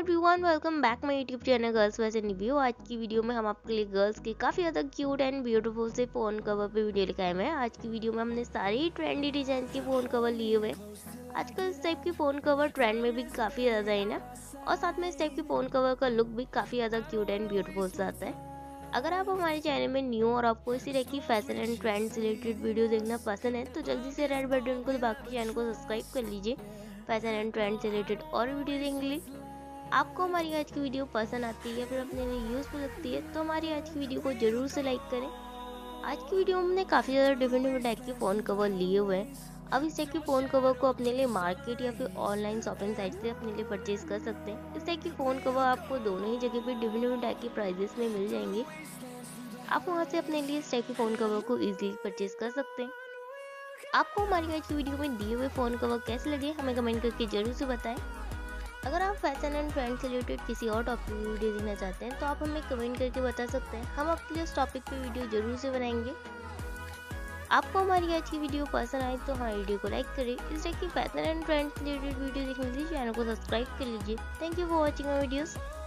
Everyone, welcome back my YouTube channel girls fashion review. आज की video में हम आपके लिए गर्ल्स के काफ़ी ज़्यादा क्यूट एंड ब्यूटीफुल से फ़ोन कवर पे वीडियो लेकर आए हैं। आज की वीडियो में हमने सारे ही ट्रेंडी डिजाइन के फ़ोन कवर लिए हुए हैं। आजकल इस टाइप के फ़ोन कवर ट्रेंड में भी काफ़ी ज़्यादा है ना, और साथ में इस टाइप के फ़ोन कवर का लुक भी काफ़ी ज़्यादा क्यूट एंड ब्यूटीफुल से आता है। अगर आप हमारे चैनल में न्यू और आपको इसी तरह की फैशन एंड ट्रेंड से रिलेटेड वीडियो देखना पसंद है तो जल्दी से रेड बटन को दबा के चैनल को सब्सक्राइब कर लीजिए फैशन एंड ट्रेंड से रिलेटेड और वीडियो देखने के लिए। आपको हमारी आज की वीडियो पसंद आती है या फिर अपने लिए यूज़फुल लगती है तो हमारी आज की वीडियो को जरूर से लाइक करें। आज की वीडियो में हमने काफ़ी ज़्यादा डिफरेंट टाइप के फ़ोन कवर लिए हुए हैं। अब इस टाइप के फ़ोन कवर को अपने लिए मार्केट या फिर ऑनलाइन शॉपिंग साइट से अपने लिए परचेज कर सकते हैं। इस टाइप के फ़ोन कवर आपको दोनों ही जगह पे डिफरेंट टाइप के प्राइजेस में मिल जाएंगे। आप वहाँ से अपने लिए इस टाइप के फ़ोन कवर को ईजिली परचेज कर सकते हैं। आपको हमारी आज की वीडियो में दिए हुए फ़ोन कवर कैसे लगे हमें कमेंट करके जरूर से बताएं। अगर आप फैशन एंड ट्रेंड से रिलेटेड किसी और टॉपिक की वीडियो देखना चाहते हैं तो आप हमें कमेंट करके बता सकते हैं, हम आपके लिए उस टॉपिक पे वीडियो जरूर से बनाएंगे। आपको हमारी आज की वीडियो पसंद आए तो हमारी वीडियो को लाइक करें। इस तरह की फैशन एंड ट्रेंड से रिलेटेड वीडियो देखने के लिए चैनल को सब्सक्राइब कर लीजिए। Thank you for watching my videos.